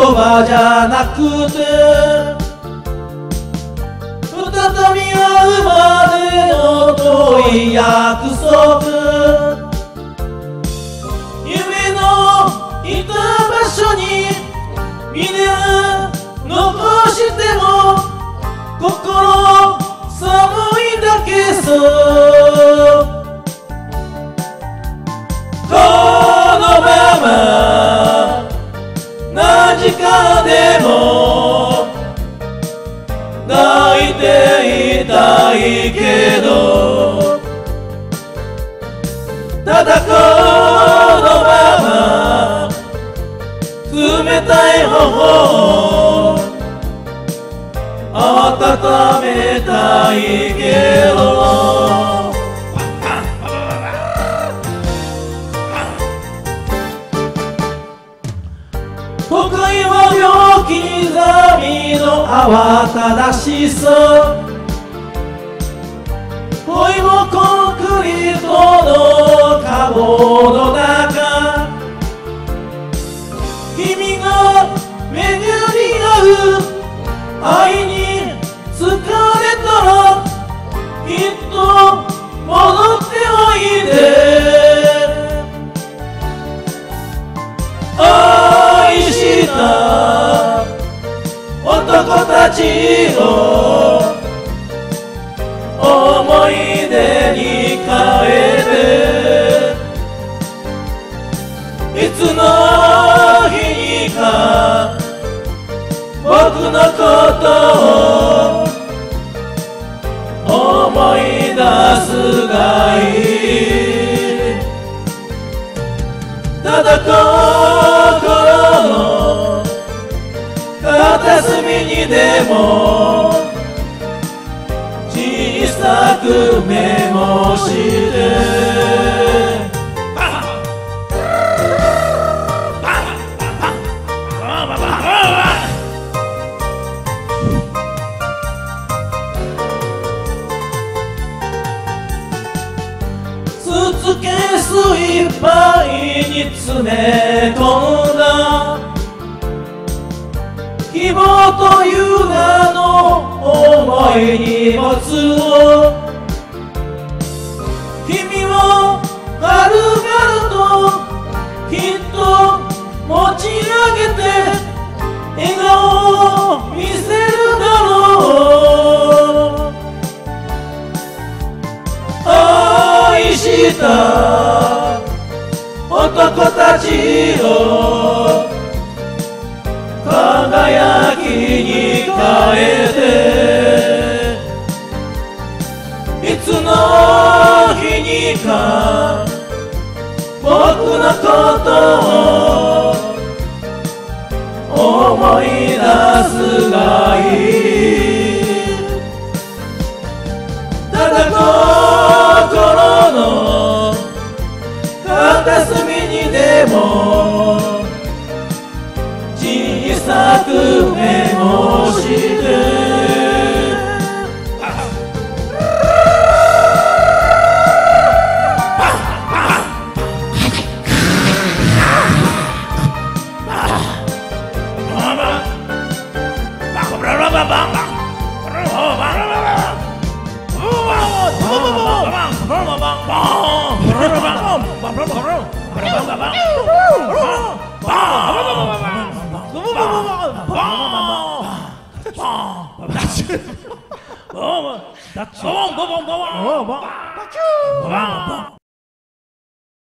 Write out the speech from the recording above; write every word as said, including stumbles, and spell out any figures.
葉じゃなくて再び会うまでの遠い約束夢のいた場所に峰は残しても心寒いだけそうこのまま何時間でも泣いていたいけどただこのまま冷たい頬を温めたいけど都会は秒刻みの慌ただしさ恋もコンクリートのカゴの中君が巡り合う愛に疲れたらきっと戻っておいで愛した男たちを思い出に変えていつの日にか僕のことを思い出すがいいただ心の片隅にでも小さくメモしてスーツケースいっぱいに詰め込んだ希望という名の重い荷物を君を軽々ときっと持ち上げて笑顔を見せるだろう愛した男たちを輝きに変えていつの日にか僕のことを思い出すがいいただ心の片隅にでも小さくメモしてダッチ